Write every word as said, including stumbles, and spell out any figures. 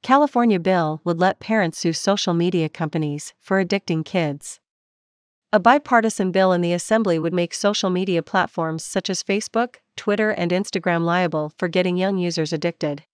California bill would let parents sue social media companies for addicting kids. A bipartisan bill in the Assembly would make social media platforms such as Facebook, Twitter, and Instagram liable for getting young users addicted.